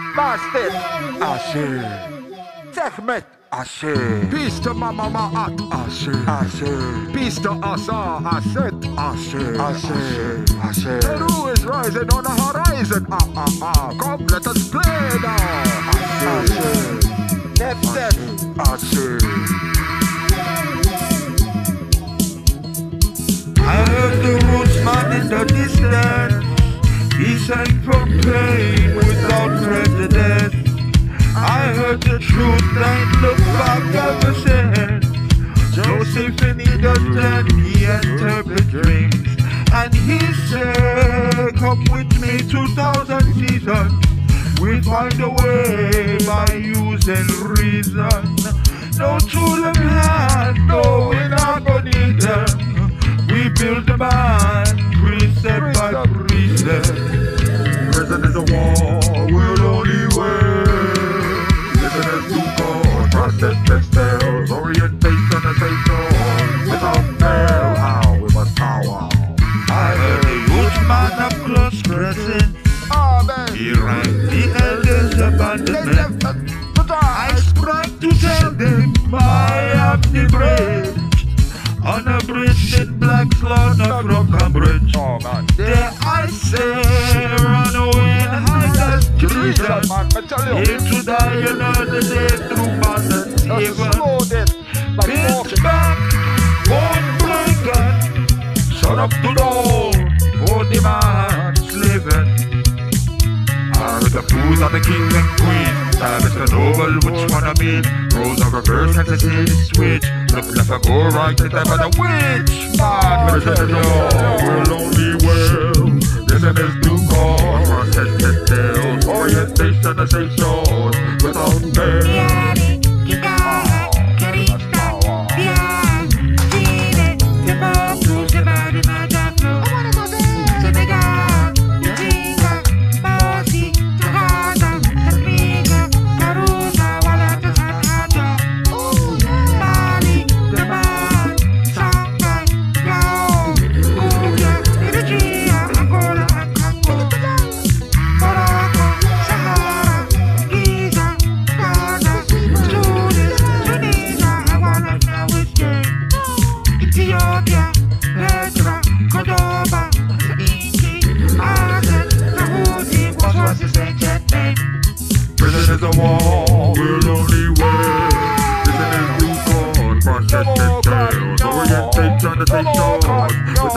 Bastet, Ashe. Sekhmet, Ashe. Peace to Mama Ma'at, Ashe. Ashe. Peace to Asa, Aset, Ashe. Ashe. Ashe. Peru is rising on the horizon. Come, let us play now. Ashe. Nefset, Ashe. I heard the rootsman in the distance. He sang from pain without prejudice. I heard the truth and look back ever since. Joseph in the dungeon, he interpreted dreams. And he said, come with me 2,000 seasons. We find a way by using reason. No tool in hand, no, we're not gonna need them. We build the man, precept by precept. Prison is a wall, we'll only win. Listeners to God, process textiles, orientation and say so. Without fail, how we must power. I heard the youth man up close present. He rang the elders abandonment. I sprang to tell them I am the bridge. On a bridge in black slaughter from Cambridge. There I say, run away and hide as treason. Here to die another day through bandits even. Bitch back, bone broken. Shut up to door, for the man slaving. With the fools are the kings and queens. Time is the noble, which one I mean? Roles are reversed and the city switch. Look left and go right, the time of the witch. Man, listen to we're only well. Listen is to God, process tales. Orientation and say so, without fail. Prison is a wall, we'll only win. Listen is to God, process tales. Orientation and say so,